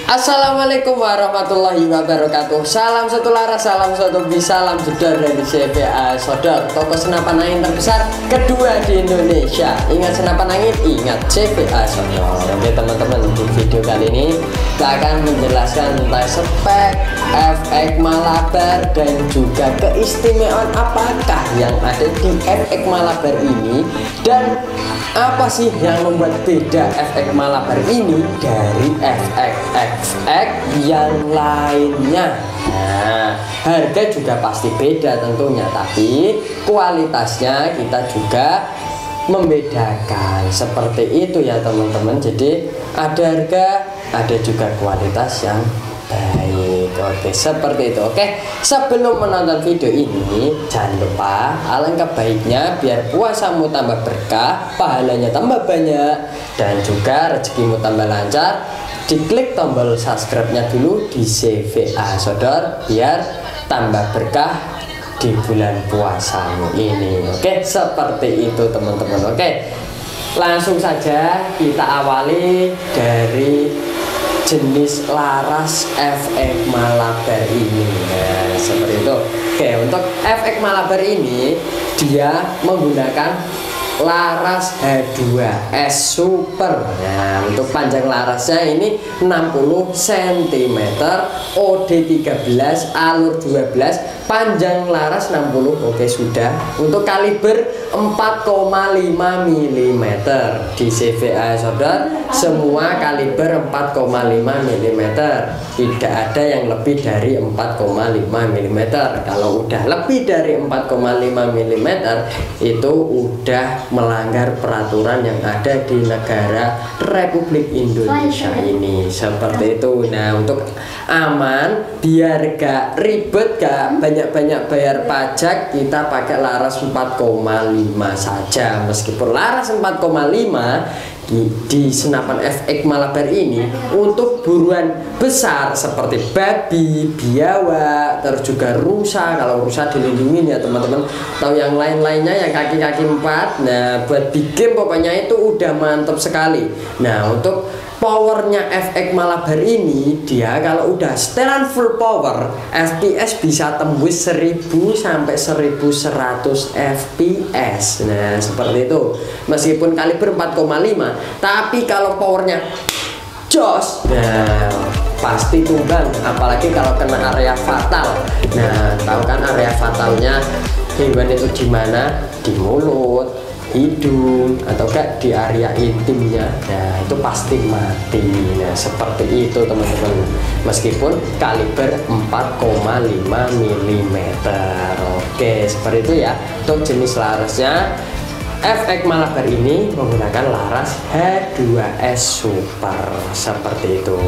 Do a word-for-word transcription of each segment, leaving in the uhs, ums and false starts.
Assalamualaikum warahmatullahi wabarakatuh. Salam satu laras, salam satu bisa, salam jedor dari C V A Sodor, toko senapan angin terbesar kedua di Indonesia. Ingat senapan angin, ingat C V A Sodor. Oke teman-teman, di video kali ini kita akan menjelaskan tentang spek, efek Malabar, dan juga keistimewaan apakah yang ada di efek Malabar ini, dan apa sih yang membuat beda efek Malabar ini dari efek-efek yang lainnya. Nah, harga juga pasti beda tentunya, tapi kualitasnya kita juga membedakan. Seperti itu ya teman-teman. Jadi ada harga, ada juga kualitas yang baik. Oke, seperti itu. Oke, sebelum menonton video ini, jangan lupa, alangkah baiknya biar puasamu tambah berkah, pahalanya tambah banyak, dan juga rezekimu tambah lancar, diklik tombol subscribe-nya dulu di C V A Sodor biar tambah berkah di bulan puasamu ini. Oke, seperti itu teman-teman. Oke, langsung saja kita awali dari jenis laras efek Malabar ini. Nah, seperti itu. Oke, untuk efek Malabar ini dia menggunakan laras H dua S Super. Nah, untuk panjang larasnya ini enam puluh sentimeter, O D tiga belas, alur dua belas, panjang laras enam puluh. Oke, sudah. Untuk kaliber empat koma lima milimeter di C V A Sodor semua kaliber empat koma lima milimeter. Tidak ada yang lebih dari empat koma lima milimeter. Kalau udah lebih dari empat koma lima milimeter itu udah melanggar peraturan yang ada di negara Republik Indonesia ini. Seperti itu. Nah, untuk aman biar gak ribet, gak banyak-banyak bayar pajak, kita pakai laras empat koma lima saja. Meskipun laras empat koma lima di, di senapan efek Malabar ini untuk buruan besar seperti babi, biawak, terus juga rusa. Kalau rusa dilindungi ya teman-teman, atau yang lain-lainnya yang kaki-kaki empat. Nah, buat bikin pokoknya itu udah mantap sekali. Nah, untuk powernya efek Malabar ini, dia kalau udah setelan full power, F P S bisa tembus seribu sampai seribu seratus F P S. Nah, seperti itu. Meskipun kaliber empat koma lima, tapi kalau powernya jos, nah pasti tumbang. Apalagi kalau kena area fatal. Nah, tahu kan area fatalnya hewan itu di mana? Di mulut, hidung, atau enggak di area intimnya. Nah, itu pasti mati. Nah, seperti itu teman-teman. Meskipun kaliber empat koma lima milimeter. Oke, seperti itu ya. Untuk jenis larasnya efek Malabar ini menggunakan laras H dua S Super. Seperti itu.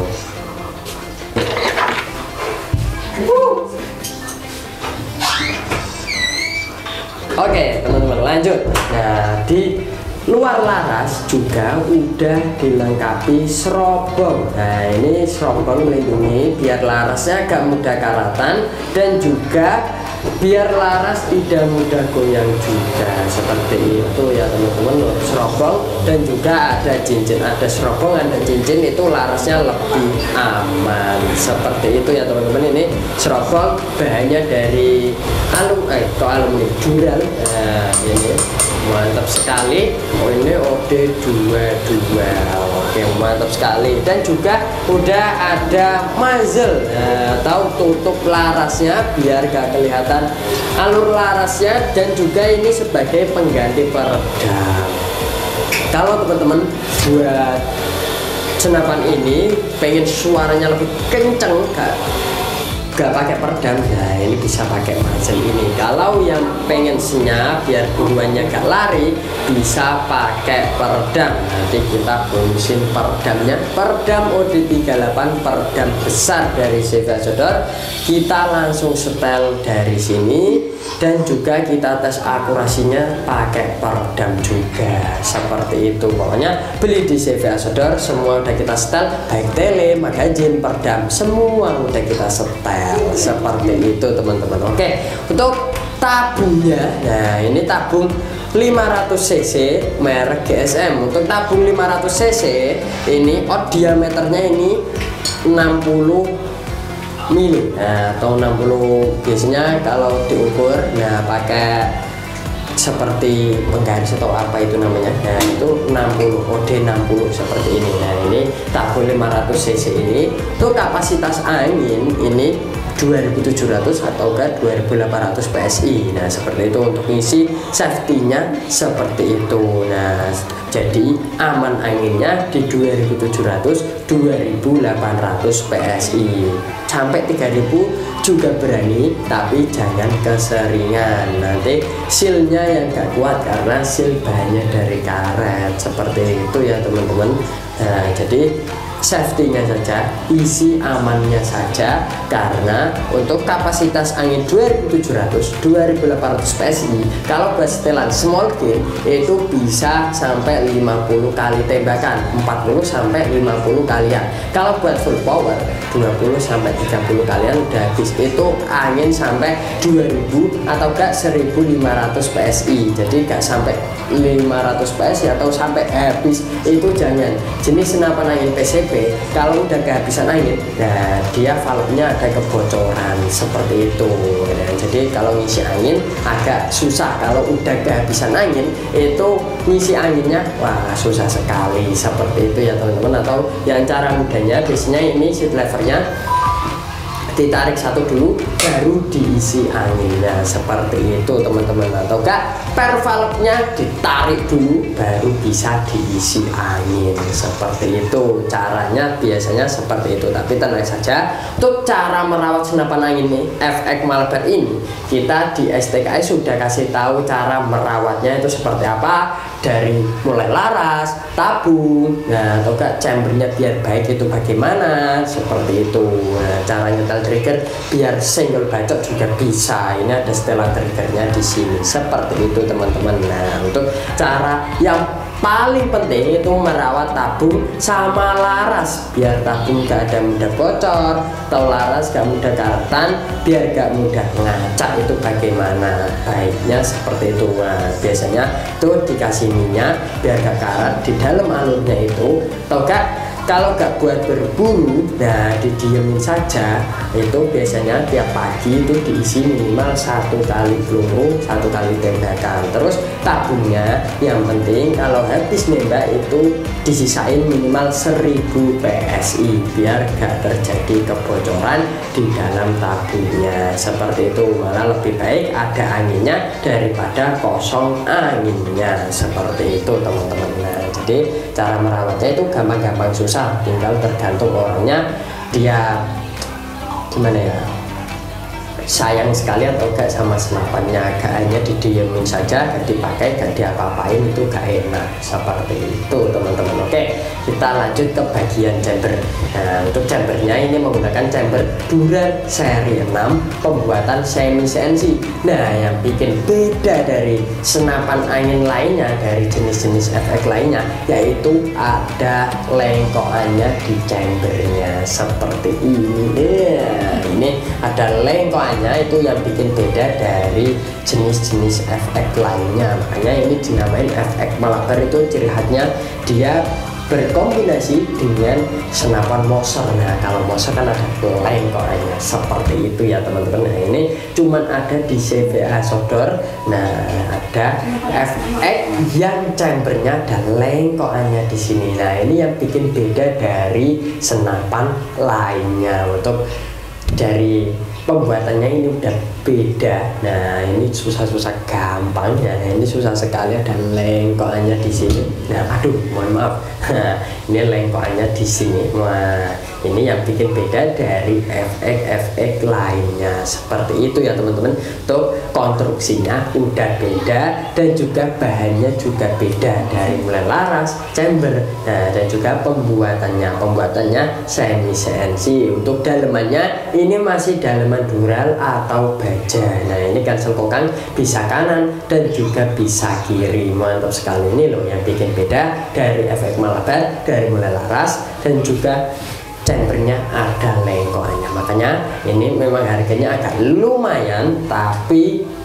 Oke teman-teman, lanjut. Nah, di luar laras juga udah dilengkapi serobong. Nah, ini serobong melindungi biar larasnya agak mudah karatan, dan juga biar laras tidak mudah goyang juga. Seperti itu ya teman-teman. Serobong dan juga ada cincin, ada serobong, ada cincin, itu larasnya lebih aman. Seperti itu ya teman-teman. Ini serobong bahannya dari alum eh kok alumni dural. Nah, ini mantap sekali. Oh, ini O D dua dua. Oke, mantap sekali. Dan juga udah ada muzzle, nah, tahu tutup larasnya biar gak kelihatan alur larasnya, dan juga ini sebagai pengganti peredam. Kalau teman-teman buat senapan ini pengen suaranya lebih kenceng, gak gak pakai peredam, nah ini bisa pakai muzzle ini. Kalau yang pengen senyap biar buruannya gak lari, bisa pakai peredam. Nanti kita bonusin peredamnya, peredam O D tiga delapan, peredam besar dari C V A Sodor. Kita langsung setel dari sini, dan juga kita tes akurasinya pakai peredam juga. Seperti itu. Pokoknya beli di C V A Sodor semua udah kita setel, baik tele, magazin, peredam, semua udah kita setel. Seperti itu teman-teman. Oke, untuk tabungnya, nah ini tabung lima ratus cc merek G S M. Untuk tabung lima ratus cc ini out diameternya ini enam puluh mili, nah, atau enam puluh biasanya kalau diukur nah pakai seperti penggaris atau apa itu namanya, nah itu enam puluh O D enam puluh seperti ini. Nah ini tabung lima ratus cc ini tuh kapasitas angin ini dua ribu tujuh ratus atau ke dua ribu delapan ratus P S I. Nah seperti itu untuk isi safety-nya seperti itu. Nah jadi aman anginnya di dua ribu tujuh ratus dua ribu delapan ratus P S I. Sampai tiga ribu juga berani, tapi jangan keseringan, nanti sealnya yang gak kuat karena seal bahannya dari karet seperti itu ya teman-teman. Nah jadi safety-nya saja, isi amannya saja, karena untuk kapasitas angin dua ribu tujuh ratus dua ribu delapan ratus P S I kalau buat setelan small game itu bisa sampai lima puluh kali tembakan, empat puluh sampai lima puluh kalian. Kalau buat full power dua puluh sampai tiga puluh kalian udah habis. Itu angin sampai dua ribu atau enggak seribu lima ratus P S I. Jadi enggak sampai lima ratus P S I atau sampai habis, itu jangan. Jenis senapan angin P C B kalau udah kehabisan angin, nah dia valve-nya ada kebocoran seperti itu. Nah, jadi kalau ngisi angin agak susah. Kalau udah kehabisan angin itu ngisi anginnya wah susah sekali seperti itu ya teman-teman. Atau yang cara mudahnya biasanya ini seat levernya ditarik satu dulu baru diisi anginnya seperti itu teman-teman. Atau enggak per valve-nya ditarik dulu baru bisa diisi angin seperti itu. Caranya biasanya seperti itu, tapi tenang saja untuk cara merawat senapan angin ini F X Malbar ini kita di S T K I sudah kasih tahu cara merawatnya itu seperti apa, dari mulai laras, tabung, nah atau enggak chambernya biar baik itu bagaimana seperti itu. Nah, cara nyetel trigger biar single bacok juga bisa. Ini ada setelan triggernya di sini seperti itu teman-teman. Nah untuk cara yang paling penting itu merawat tabung sama laras biar tabung gak ada mudah bocor atau laras gak mudah karetan, biar gak mudah ngacak. Itu bagaimana baiknya seperti itu. Nah biasanya tuh dikasih minyak biar gak karat di dalam alurnya itu, atau gak kalau gak buat berburu, nah didiemin saja. Itu biasanya tiap pagi itu diisi minimal satu kali peluru, satu kali tembakan. Terus tabungnya yang penting kalau habis nembak itu disisain minimal seribu P S I biar gak terjadi kebocoran di dalam tabungnya seperti itu. Malah lebih baik ada anginnya daripada kosong anginnya seperti itu teman-teman. Nah jadi cara merawatnya itu gampang-gampang susah, tinggal tergantung orangnya dia gimana ya, sayang sekali atau enggak sama senapannya. Gak hanya didiemin saja, gak dipakai, gak diapa-apain, itu gak enak seperti itu teman-teman. Oke, kita lanjut ke bagian chamber. Nah untuk chambernya ini menggunakan chamber Duran seri enam pembuatan semi C N C. Nah yang bikin beda dari senapan angin lainnya, dari jenis-jenis F X lainnya, yaitu ada lengkoannya di chambernya seperti ini. Nah, ini ada lengkoannya, itu yang bikin beda dari jenis-jenis F X lainnya. Makanya ini dinamain F X Malbar. Itu ciri khasnya dia berkombinasi dengan senapan Moser. Nah kalau Moser kan ada lengkoannya seperti itu ya teman-teman. Nah ini cuman ada di C V A Sodor. Nah ada F X yang chambernya dan lengkoannya di sini. Nah ini yang bikin beda dari senapan lainnya. Untuk dari pembuatannya ini udah beda. Nah ini susah-susah gampang ya, ini susah sekali. Ada lengkoannya di sini. Nah aduh mohon maaf, ini lengkoannya di sini. Wah ini yang bikin beda dari F X F X lainnya seperti itu ya teman-teman. Tuh konstruksinya udah beda dan juga bahannya juga beda, dari mulai laras, chamber, nah dan juga pembuatannya pembuatannya semi C N C. Untuk dalemannya ini masih daleman dural atau baja. Nah ini cancel kokang bisa kanan dan juga bisa kiri. Mantap sekali. Ini loh yang bikin beda dari F X Malbar, dari mulai laras dan juga chambernya ada lengkoannya. Makanya ini memang harganya agak lumayan, tapi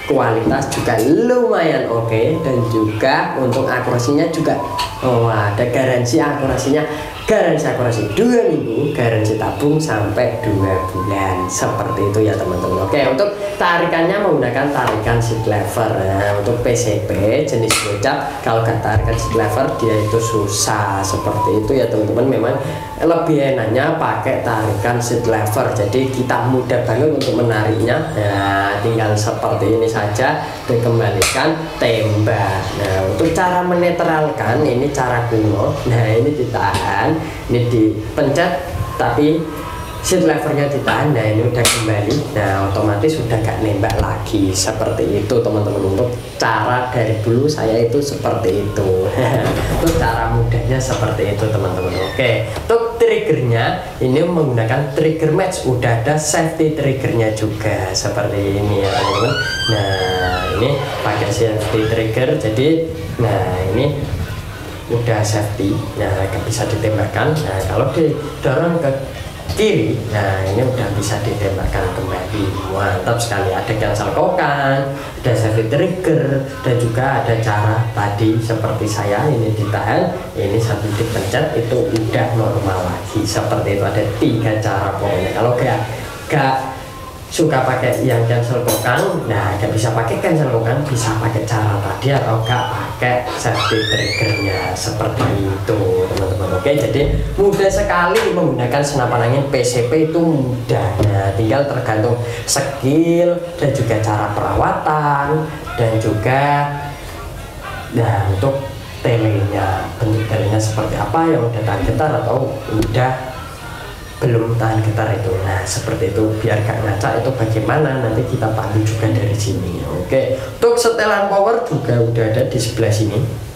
kualitas juga lumayan oke okay. Dan juga untuk akurasinya juga oh ada garansi akurasinya, garansi akurasi dua minggu, garansi tabung sampai dua bulan seperti itu ya teman-teman. Oke, untuk tarikannya menggunakan tarikan seat lever. Nah, untuk P C P jenis gocap kalau nggak tarikan seat lever dia itu susah seperti itu ya teman-teman. Memang lebih enaknya pakai tarikan seat lever, jadi kita mudah banget untuk menariknya. Nah, tinggal seperti ini saja dikembalikan tembak. Nah, untuk cara menetralkan ini cara kuno. Nah, ini ditahan, ini dipencet tapi seat levernya ditahan. Nah, ini udah kembali. Nah, otomatis udah gak nembak lagi seperti itu teman-teman. Untuk cara dari dulu saya itu seperti itu. Untuk cara mudahnya seperti itu teman-teman. Oke, untuk triggernya ini menggunakan trigger match, udah ada safety triggernya juga seperti ini ya teman-teman. Nah, ini pakai safety trigger, jadi nah ini udah safety. Nah, bisa ditembakkan. Nah, kalau didorong ke kiri, nah ini udah bisa ditembakkan kembali. Mantap sekali. Ada cancel kokan, ada safety trigger, dan juga ada cara tadi seperti saya ini ditahan, ini sambil dipencet itu udah normal lagi seperti itu. Ada tiga cara pokoknya. Kalau gak gak suka pakai yang cancel kokan, nah gak bisa pakai cancel kokan, bisa pakai cara tadi atau gak pakai safety triggernya seperti itu teman-teman. Oke, jadi mudah sekali menggunakan senapan angin P C P itu mudah. Nah, tinggal tergantung skill dan juga cara perawatan dan juga nah untuk telenya, bentuk telenya seperti apa, yang udah tahan getar atau udah belum tahan getar itu. Nah, seperti itu biar gak ngaca itu bagaimana nanti kita pandu juga dari sini. Oke, untuk setelan power juga udah ada di sebelah sini.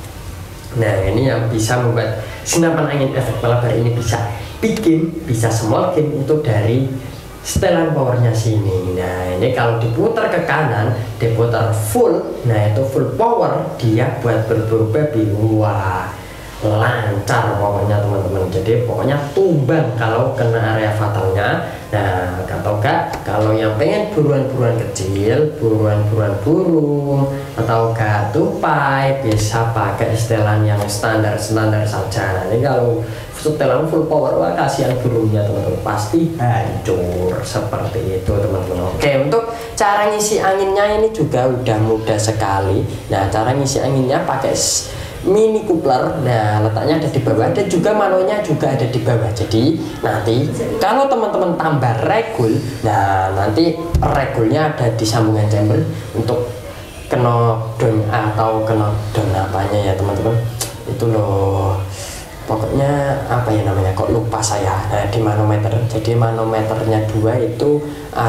Nah, ini yang bisa membuat senapan angin efek malabar ini bisa bikin bisa small game itu dari setelan powernya sini. Nah, ini kalau diputar ke kanan, diputar full, nah itu full power dia buat berburu babi. Wah, lancar pokoknya teman-teman. Jadi pokoknya tumbang kalau kena area fatalnya. Nah, atau enggak kalau yang pengen buruan-buruan kecil, buruan-buruan burung atau enggak tupai, bisa pakai setelan yang standar-standar saja. Nah, ini kalau setelan full power, wah kasihan burungnya teman-teman, pasti hancur seperti itu teman-teman. Oke, untuk cara ngisi anginnya ini juga udah mudah sekali. Nah, cara ngisi anginnya pakai mini coupler. Nah, letaknya ada di bawah dan juga manonya juga ada di bawah. Jadi nanti kalau teman-teman tambah regul, nah nanti regulnya ada di sambungan chamber untuk knockdown atau knockdown apanya ya teman-teman, itu loh pokoknya apa ya namanya, kok lupa saya. Nah, di manometer, jadi manometernya dua itu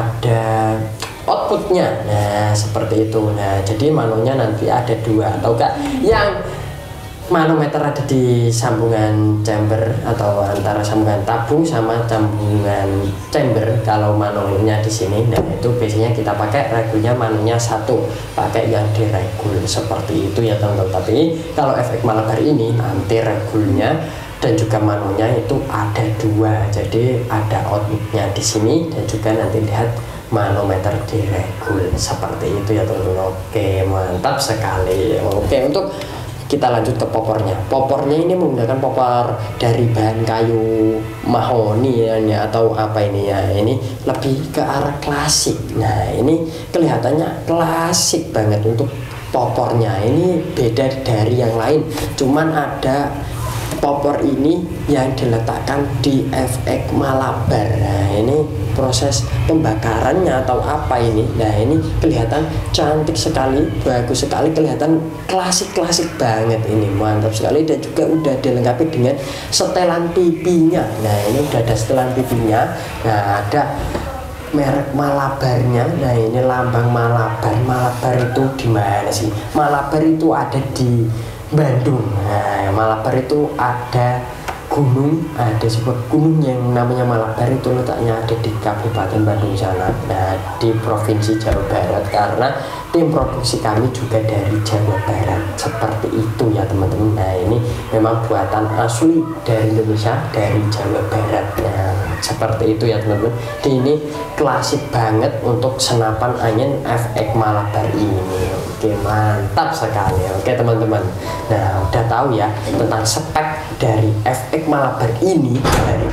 ada outputnya. Nah, seperti itu. Nah, jadi manonya nanti ada dua atau enggak yang manometer ada di sambungan chamber atau antara sambungan tabung sama sambungan chamber. Kalau manonya di sini, nah itu biasanya kita pakai regulnya manonya satu, pakai yang diregul seperti itu ya teman-teman. Tapi kalau efek malabar ini nanti regulnya dan juga manonya itu ada dua, jadi ada outputnya di sini dan juga nanti lihat manometer diregul seperti itu ya teman-teman. Oke, mantap sekali. Oke, untuk kita lanjut ke popornya. Popornya ini menggunakan popor dari bahan kayu mahoni ya, atau apa ini ya, ini lebih ke arah klasik. Nah, ini kelihatannya klasik banget untuk popornya. Ini beda dari yang lain, cuman ada popor ini yang diletakkan di efek malabar. Nah, ini proses pembakarannya atau apa ini. Nah, ini kelihatan cantik sekali, bagus sekali, kelihatan klasik-klasik banget ini, mantap sekali. Dan juga udah dilengkapi dengan setelan pipinya. Nah, ini udah ada setelan pipinya. Nah, ada merek Malabarnya. Nah, ini lambang Malabar. Malabar itu di mana sih? Malabar itu ada di Bandung. Nah, Malabar itu ada gunung, ada sebuah gunung yang namanya Malabar, itu letaknya ada di Kabupaten Bandung sana. Nah, di Provinsi Jawa Barat, karena tim produksi kami juga dari Jawa Barat. seperti itu ya teman-teman. Nah ini memang buatan asli dari Indonesia, dari Jawa Barat. Nah seperti itu ya teman-teman. Ini klasik banget untuk senapan angin F X Malabar ini. Oke, mantap sekali. Oke teman-teman, nah udah tahu ya tentang spek dari F X Malabar ini, dari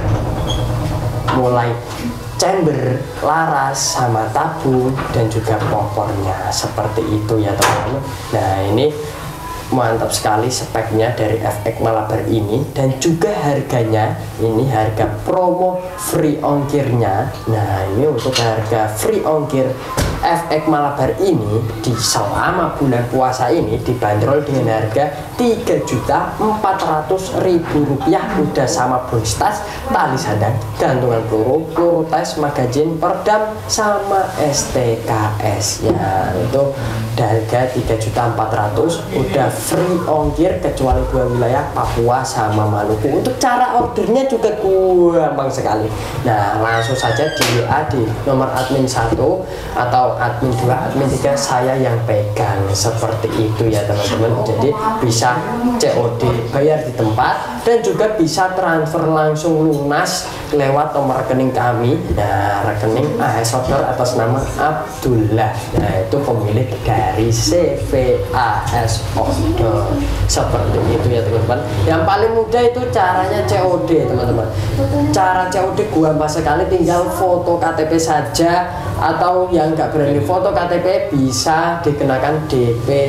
mulai chamber, laras, sama tabung, dan juga popornya. Seperti itu ya teman-teman. Nah ini mantap sekali speknya dari F X Malabar ini, dan juga harganya ini harga promo free ongkirnya. Nah ini untuk harga free ongkir F X Malabar ini di selama bulan puasa ini dibanderol dengan harga tiga juta empat ratus ribu rupiah, udah sama bonus tas, tali sandang, gantungan peluru, peluru tes, magazin, perdam, sama S T K S ya. Itu harga tiga juta empat ratus ribu, udah free ongkir kecuali dua wilayah, Papua sama Maluku. Untuk cara ordernya juga gampang sekali. Nah langsung saja di W A di nomor admin satu atau admin dua, admin tiga, saya yang pegang. Seperti itu ya teman-teman. Jadi bisa C O D bayar di tempat, dan juga bisa transfer langsung lunas lewat nomor rekening kami. Nah rekening A S Outdoor atas nama Abdullah. Nah itu pemilik dari C V A S Outdoor. Seperti itu ya teman-teman. Yang paling mudah itu caranya C O D teman-teman. Cara C O D gua gampang sekali, tinggal foto K T P saja, atau yang nggak berani foto K T P bisa dikenakan D P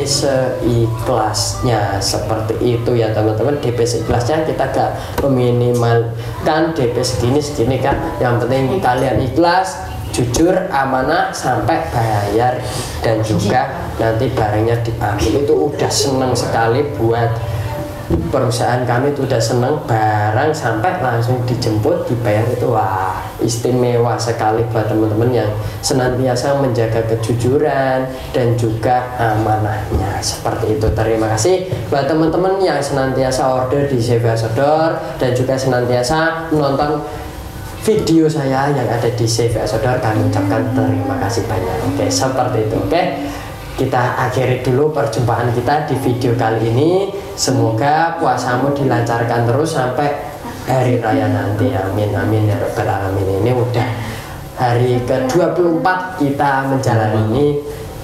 seikhlasnya. Seperti itu ya teman-teman. D P seikhlasnya kita gak meminimalkan D P segini segini kan, yang penting kalian ikhlas, jujur, amanah sampai bayar, dan juga nanti barangnya diambil. Itu udah seneng sekali buat perusahaan kami, itu udah seneng barang sampai langsung dijemput dibayar. Itu wah istimewa sekali buat teman-teman yang senantiasa menjaga kejujuran dan juga amanahnya. Seperti itu. Terima kasih buat teman-teman yang senantiasa order di C V A Sodor, dan juga senantiasa menonton video saya yang ada di C V A Sodor. Kami ucapkan terima kasih banyak. Oke, seperti itu. Oke, kita akhiri dulu perjumpaan kita di video kali ini. Semoga puasamu dilancarkan terus sampai hari raya nanti. Amin amin ya rabbal alamin. Ini udah hari ke dua puluh empat kita menjalani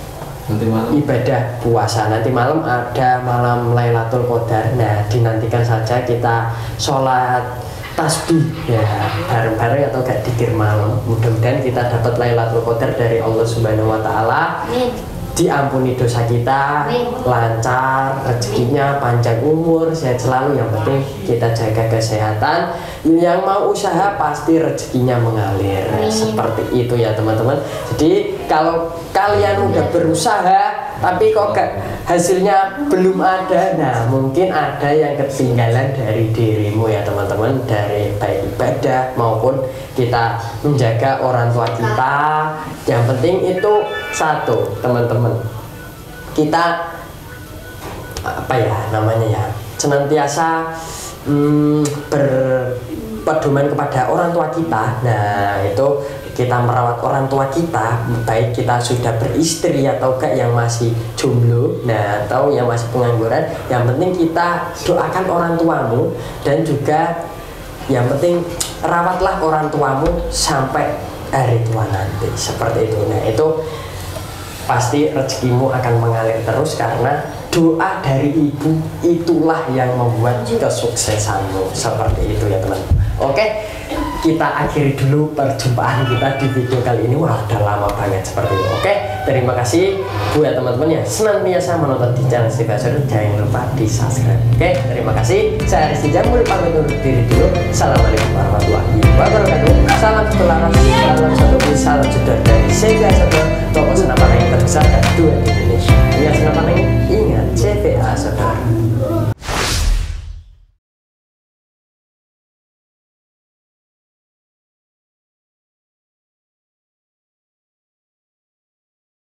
ibadah puasa. Nanti malam ada malam Lailatul Qadar. Nah dinantikan saja kita sholat tasbih ya bareng-bareng atau gak dikir malam. Mudah-mudahan kita dapat Lailatul Qadar dari Allah Subhanahu wa taala. Diampuni dosa kita, lancar rezekinya, panjang umur, sehat selalu. Yang penting kita jaga kesehatan. Yang mau usaha pasti rezekinya mengalir. Seperti itu ya teman-teman. Jadi kalau kalian udah berusaha tapi kok gak, hasilnya belum ada, nah mungkin ada yang ketinggalan dari dirimu ya teman-teman, dari baik ibadah maupun kita menjaga orang tua kita. Yang penting itu satu teman-teman, kita apa ya namanya ya, senantiasa hmm, berpedoman kepada orang tua kita. Nah itu kita merawat orang tua kita, baik kita sudah beristri atau enggak, yang masih jomblo, nah atau yang masih pengangguran. Yang penting kita doakan orang tuamu, dan juga yang penting rawatlah orang tuamu sampai hari tua nanti. Seperti itu. Nah itu pasti rezekimu akan mengalir terus, karena doa dari ibu itulah yang membuat kesuksesanmu. Seperti itu ya teman. Oke, kita akhiri dulu perjumpaan kita di video kali ini. Wah udah lama banget seperti itu. Oke, terima kasih buat teman-teman yang senantiasa menonton di channel C V A Sodor. Jangan lupa di subscribe. Oke, terima kasih. Saya Rizky Jamul pamit undur diri dulu. Assalamualaikum warahmatullahi wabarakatuh. Salam satu laras, salam satu bis, salam jedor dari C V A Sodor, toko senapan angin terbesar kedua di Indonesia. Ingat senapan angin, ingat C V A Sodor.